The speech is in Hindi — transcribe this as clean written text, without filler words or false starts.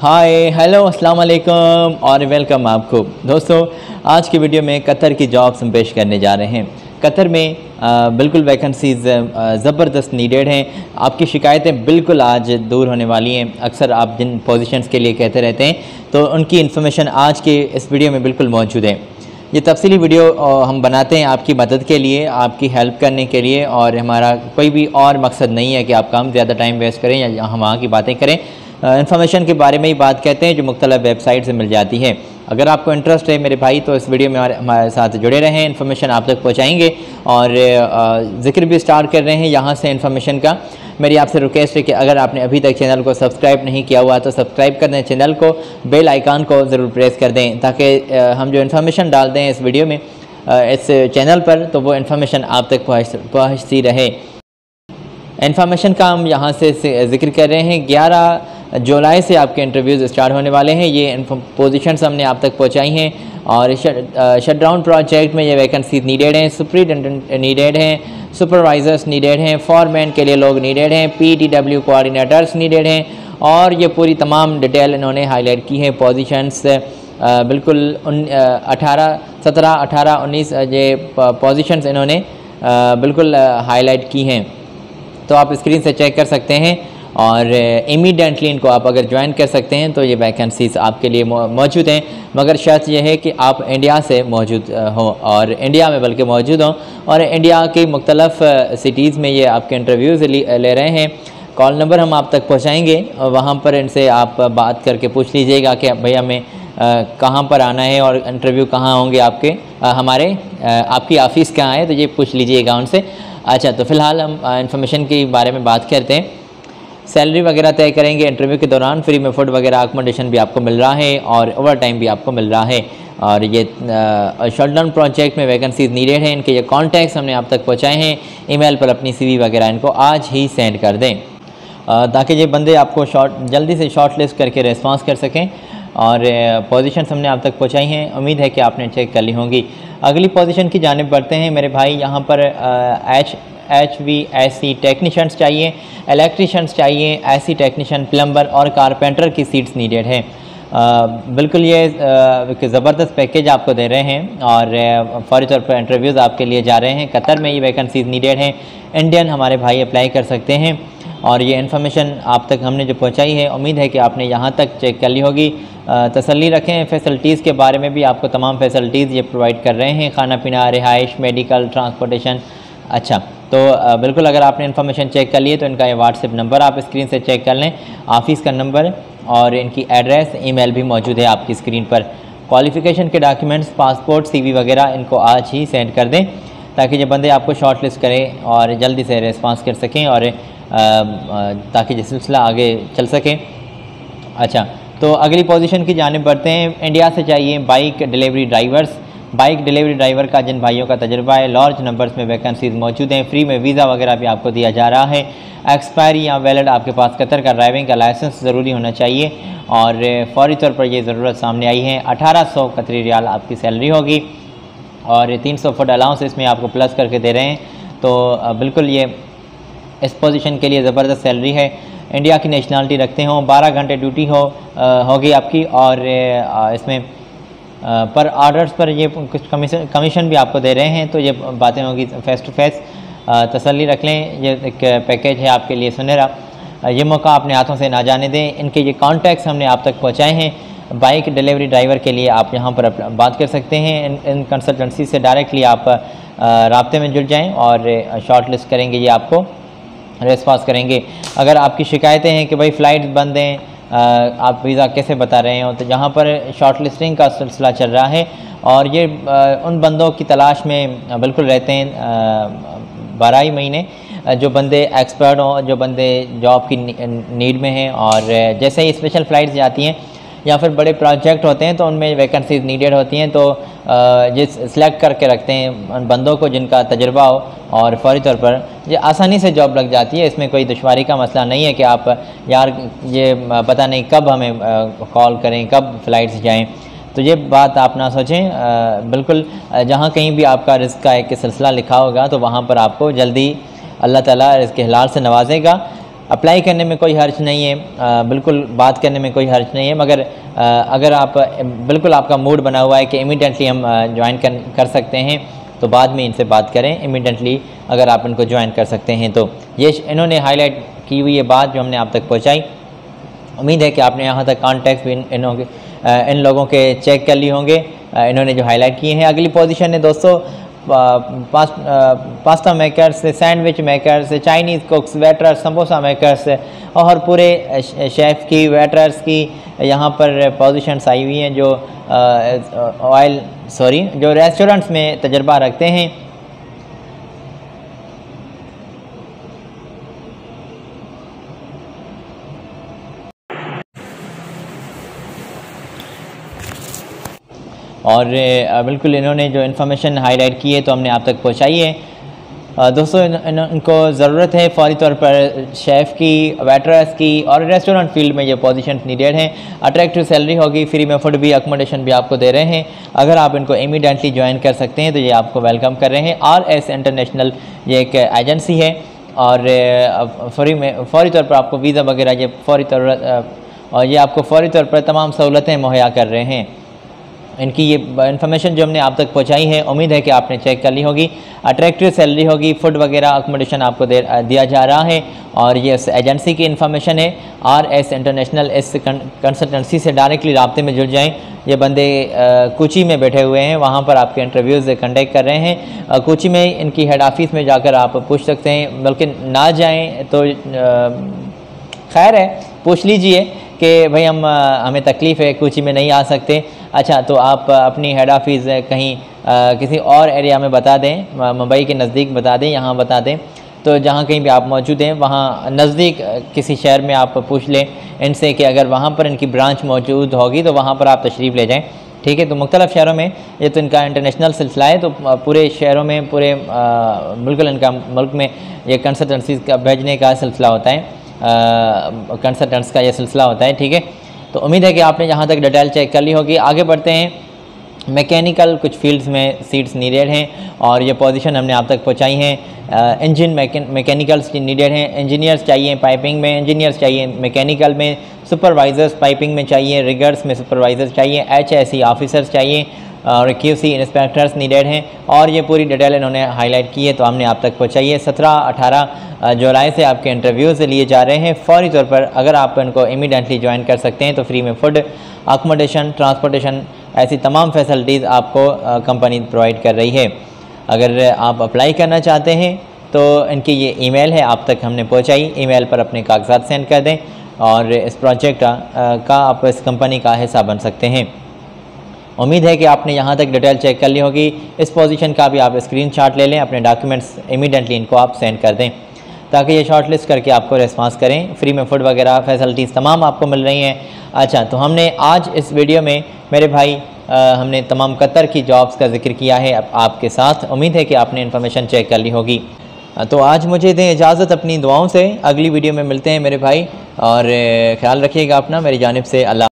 हाय हेलो अस्सलाम वालेकुम और वेलकम आपको दोस्तों। आज की वीडियो में कतर की जॉब्स हम पेश करने जा रहे हैं। कतर में बिल्कुल वैकेंसीज़ ज़बरदस्त नीडेड हैं। आपकी शिकायतें बिल्कुल आज दूर होने वाली हैं। अक्सर आप जिन पोजीशंस के लिए कहते रहते हैं तो उनकी इन्फॉर्मेशन आज के इस वीडियो में बिल्कुल मौजूद है। ये तफसीली वीडियो हम बनाते हैं आपकी मदद के लिए, आपकी हेल्प करने के लिए, और हमारा कोई भी और मकसद नहीं है कि आप काम ज़्यादा टाइम वेस्ट करें या हम वहाँ की बातें करें। इन्फॉर्मेशन के बारे में ही बात कहते हैं जो मुख्तलिफ वेबसाइट से मिल जाती है। अगर आपको इंटरेस्ट है मेरे भाई तो इस वीडियो में हमारे साथ जुड़े रहें, इन्फॉर्मेशन आप तक पहुँचाएँगे और ज़िक्र भी स्टार्ट कर रहे हैं यहाँ से इन्फॉर्मेशन का। मेरी आपसे रिक्वेस्ट है कि अगर आपने अभी तक चैनल को सब्सक्राइब नहीं किया हुआ तो सब्सक्राइब कर दें चैनल को, बेल आइकन को ज़रूर प्रेस कर दें ताकि हम जो इन्फॉर्मेशन डालते हैं इस वीडियो में इस चैनल पर तो वो इन्फॉर्मेशन आप तक पहुँचती रहे। इन्फॉर्मेशन का हम यहाँ से ज़िक्र कर रहे हैं। 11 जुलाई से आपके इंटरव्यूज़ स्टार्ट होने वाले हैं। ये पोजीशंस हमने आप तक पहुँचाई हैं और शटडाउन प्रोजेक्ट में ये वैकेंसीज नीडेड हैं। सुपरिटेंडेंट नीडेड हैं, सुपरवाइज़र्स नीडेड हैं, फॉरमैन के लिए लोग नीडेड हैं, PTW कोऑर्डिनेटर्स नीडेड हैं और ये पूरी तमाम डिटेल इन्होंने हाईलाइट की है। पोजीशंस बिल्कुल 17, 18, 19 ये पोजीशंस इन्होंने बिल्कुल हाईलाइट की हैं, तो आप स्क्रीन से चेक कर सकते हैं और इमीडिएटली इनको आप अगर ज्वाइन कर सकते हैं तो ये वैकेंसीज आपके लिए मौजूद हैं। मगर शर्त यह है कि आप इंडिया से मौजूद हों और इंडिया में बल्कि मौजूद हों और इंडिया की मुख्तलिफ सिटीज़ में ये आपके इंटरव्यूज़ ले रहे हैं। कॉल नंबर हम आप तक पहुँचाएँगे और वहाँ पर इनसे आप बात करके पूछ लीजिएगा कि भैया हमें कहाँ पर आना है और इंटरव्यू कहाँ होंगे आपके हमारे आपकी ऑफ़िस कहाँ है, तो ये पूछ लीजिएगा उनसे। अच्छा, तो फ़िलहाल हम इन्फॉर्मेशन के बारे में बात करते हैं। सैलरी वगैरह तय करेंगे इंटरव्यू के दौरान। फ्री में फूड वगैरह अकोमोडेशन भी आपको मिल रहा है और ओवर टाइम भी आपको मिल रहा है। और ये शटडाउन प्रोजेक्ट में वैकेंसीज नीडेड हैं। इनके ये कॉन्टैक्ट्स हमने आप तक पहुँचाए हैं। ईमेल पर अपनी CV वगैरह इनको आज ही सेंड कर दें ताकि ये बंदे आपको जल्दी से शॉर्ट लिस्ट करके रिस्पॉन्स कर सकें। और पोजीशंस हमने आप तक पहुँचाई हैं, उम्मीद है कि आपने चेक कर ली होंगी। अगली पोजीशन की जानिब बढ़ते हैं मेरे भाई। यहाँ पर HVAC टेक्नीशियंस चाहिए, इलेक्ट्रीशियंस चाहिए, AC टेक्नीशियन, प्लम्बर और कारपेंटर की सीट्स नीडेड हैं। बिल्कुल ये ज़बरदस्त पैकेज आपको दे रहे हैं और फौरी तौर पर इंटरव्यूज़ आपके लिए जा रहे हैं। कतर में ये वैकेंसीज नीडेड हैं। इंडियन हमारे भाई अप्लाई कर सकते हैं और ये इन्फॉर्मेशन आप तक हमने जो पहुंचाई है उम्मीद है कि आपने यहाँ तक चेक कर ली होगी। तसल्ली रखें, फ़ैसिलिटीज़ के बारे में भी आपको तमाम फ़ैसिलिटीज़ ये प्रोवाइड कर रहे हैं, खाना पीना, रिहाइश, मेडिकल, ट्रांसपोर्टेशन। अच्छा, तो बिल्कुल अगर आपने इन्फॉर्मेशन चेक कर ली है तो इनका ये व्हाट्सएप नंबर आप स्क्रीन से चेक कर लें, ऑफ़िस का नंबर और इनकी एड्रेस, ईमेल भी मौजूद है आपकी स्क्रीन पर। क्वालिफ़िकेशन के डॉक्यूमेंट्स, पासपोर्ट, CV वगैरह इनको आज ही सेंड कर दें ताकि ये बंदे आपको शॉर्ट लिस्ट करें और जल्दी से रिस्पॉन्स कर सकें और ताकि ये सिलसिला आगे चल सके। अच्छा, तो अगली पोजीशन की जानिब बढ़ते हैं। इंडिया से चाहिए bike delivery drivers. Bike delivery driver का जिन भाइयों का तजुर्बा है, लार्ज नंबर्स में वैकेंसीज मौजूद हैं। फ्री में वीज़ा वगैरह भी आपको दिया जा रहा है। एक्सपायरी या वैलिड आपके पास कतर का ड्राइविंग का लाइसेंस ज़रूरी होना चाहिए और फौरी तौर पर यह ज़रूरत सामने आई है। 1800 कतरी रियाल आपकी सैलरी होगी और 300 फुड अलाउंस इसमें आपको प्लस करके दे रहे हैं। तो बिल्कुल ये इस पोजीशन के लिए ज़बरदस्त सैलरी है। इंडिया की नेशनलिटी रखते हों, 12 घंटे ड्यूटी होगी आपकी और इसमें पर ऑर्डर्स पर ये कुछ कमीशन भी आपको दे रहे हैं। तो ये बातें होगी फ़ेस टू फेस, तसल्ली रख लें। ये एक पैकेज है आपके लिए सुनहरा, ये मौका अपने हाथों से ना जाने दें। इनके ये कॉन्टैक्ट्स हमने आप तक पहुँचाए हैं। बाइक डिलीवरी ड्राइवर के लिए आप यहाँ पर बात कर सकते हैं। इन कंसल्टेंसी से डायरेक्टली आप राब्ते में जुड़ जाएँ और शॉर्ट लिस्ट करेंगे, ये आपको रिस्पॉन्स करेंगे। अगर आपकी शिकायतें हैं कि भाई फ़्लाइट्स बंद हैं, आप वीज़ा कैसे बता रहे हो, तो यहाँ पर शॉर्ट लिस्टिंग का सिलसिला चल रहा है और ये उन बंदों की तलाश में बिल्कुल रहते हैं 12 महीने, जो बंदे एक्सपर्ट हों, जो बंदे जॉब की नीड में हैं। और जैसे ही स्पेशल फ़्लाइट्स जाती हैं या फिर बड़े प्रोजेक्ट होते हैं तो उनमें वैकेंसीज नीडेड होती हैं, तो ये सिलेक्ट करके रखते हैं उन बंदों को जिनका तजुर्बा हो और फौरी तौर पर ये आसानी से जॉब लग जाती है। इसमें कोई दुश्वारी का मसला नहीं है कि आप यार ये पता नहीं कब हमें कॉल करें, कब फ़्लाइट्स जाएं। तो ये बात आप ना सोचें। बिल्कुल जहाँ कहीं भी आपका रिस्क का एक सिलसिला लिखा होगा तो वहाँ पर आपको जल्दी अल्लाह ताला रिज़्क़ हलाल से नवाजेगा। अप्लाई करने में कोई हर्ज नहीं है, बिल्कुल बात करने में कोई हर्ज नहीं है, मगर अगर आप बिल्कुल आपका मूड बना हुआ है कि इमीडिएटली हम ज्वाइन कर सकते हैं तो बाद में इनसे बात करें। इमीडिएटली अगर आप इनको ज्वाइन कर सकते हैं तो ये इन्होंने हाईलाइट की हुई ये बात जो हमने आप तक पहुँचाई। उम्मीद है कि आपने यहाँ तक कॉन्टैक्ट भी इन लोगों के चेक कर लिए होंगे, इन्होंने जो हाईलाइट किए हैं। अगली पोजीशन है दोस्तों pasta makers, sandwich makers, Chinese cooks, waiters, samosa makers और पूरे शेफ़ की, वेटर्स की यहाँ पर पोजीशंस आई हुई हैं जो जो रेस्टोरेंट्स में तजर्बा रखते हैं। और बिल्कुल इन्होंने जो इन्फॉर्मेशन हाईलाइट की है तो हमने आप तक पहुंचाई है। दोस्तों इनको ज़रूरत है फ़ौरी तौर पर शेफ़ की, वेटर्स की और रेस्टोरेंट फील्ड में ये पोजीशन नीडेड हैं। अट्रैक्टिव सैलरी होगी, फ्री में फूड भी, अकोमोडेशन भी आपको दे रहे हैं। अगर आप इनको इमीडिएटली ज्वाइन कर सकते हैं तो ये आपको वेलकम कर रहे हैं। RS इंटरनेशनल ये एक एजेंसी है और फ़ौरी तौर पर आपको वीज़ा वगैरह ये फ़ौरी तौर पर तमाम सहूलतें मुहैया कर रहे हैं। इनकी ये इन्फॉर्मेशन जो हमने आप तक पहुंचाई है उम्मीद है कि आपने चेक कर ली होगी। अट्रैक्टिव सैलरी होगी, फूड वगैरह अकोमोडेशन आपको दिया जा रहा है और ये इस एजेंसी की इन्फॉर्मेशन है। RS इंटरनेशनल इस कंसल्टेंसी से डायरेक्टली राब्ते में जुड़ जाएं। ये बंदे कोची में बैठे हुए हैं, वहाँ पर आपके इंटरव्यूज़ कंडक्ट कर रहे हैं। कोची में इनकी हेड ऑफिस में जाकर आप पूछ सकते हैं, बल्कि ना जाएँ तो खैर है, पूछ लीजिए कि भाई हमें तकलीफ़ है, कोची में नहीं आ सकते। अच्छा, तो आप अपनी हेड ऑफिस कहीं किसी और एरिया में बता दें, मुंबई के नज़दीक बता दें, यहाँ बता दें, तो जहाँ कहीं भी आप मौजूद हैं वहाँ नज़दीक किसी शहर में आप पूछ लें इनसे कि अगर वहाँ पर इनकी ब्रांच मौजूद होगी तो वहाँ पर आप तशरीफ़ ले जाएँ। ठीक है, तो मुख्तलिफ़ शहरों में ये तो इनका इंटरनेशनल सिलसिला है, तो पूरे शहरों में, पूरे बिल्कुल इनका मुल्क में ये कंसल्टेंसी का भेजने का सिलसिला होता है, कंसल्टेंट्स का ये सिलसिला होता है। ठीक है, तो उम्मीद है कि आपने यहाँ तक डिटेल चेक कर ली होगी। आगे बढ़ते हैं। मैकेनिकल कुछ फील्ड्स में सीट्स नीडेड हैं और ये पोजीशन हमने आप तक पहुँचाई हैं। इंजन मैकेनिकल्स नीडेड हैं, इंजीनियर्स चाहिए पाइपिंग में, इंजीनियर्स चाहिए मैकेनिकल में, सुपरवाइज़र्स पाइपिंग में चाहिए, रिगर्स में सुपरवाइज़र्स चाहिए, HSE ऑफिसर्स चाहिए और QC इंस्पेक्टर्स नीडेड हैं। और ये पूरी डिटेल इन्होंने हाईलाइट की है तो हमने आप तक पहुँचाई है। 17-18 जुलाई से आपके इंटरव्यूज़ लिए जा रहे हैं फ़ौरी तौर पर। अगर आप इनको इमीडिएटली ज्वाइन कर सकते हैं तो फ्री में फूड, अकोमोडेशन, ट्रांसपोर्टेशन, ऐसी तमाम फैसिलिटीज़ आपको कंपनी प्रोवाइड कर रही है। अगर आप अप्लाई करना चाहते हैं तो इनकी ये ईमेल है, आप तक हमने पहुँचाई। ईमेल पर अपने कागजात सेंड कर दें और इस प्रोजेक्ट का आप इस कंपनी का हिस्सा बन सकते हैं। उम्मीद है कि आपने यहाँ तक डिटेल चेक कर ली होगी। इस पोजीशन का भी आप स्क्रीनशॉट ले लें, अपने डॉक्यूमेंट्स इमीडिएटली इनको आप सेंड कर दें ताकि ये शॉर्ट लिस्ट करके आपको रिस्पॉन्स करें। फ्री में फूड वगैरह फैसिलिटीज़ तमाम आपको मिल रही हैं। अच्छा, तो हमने आज इस वीडियो में मेरे भाई हमने तमाम कतर की जॉब्स का जिक्र किया है आपके साथ। उम्मीद है कि आपने इन्फॉर्मेशन चेक कर ली होगी। तो आज मुझे दें इजाज़त अपनी दुआओं से। अगली वीडियो में मिलते हैं मेरे भाई और ख्याल रखिएगा अपना। मेरी जानिब से अल्लाह।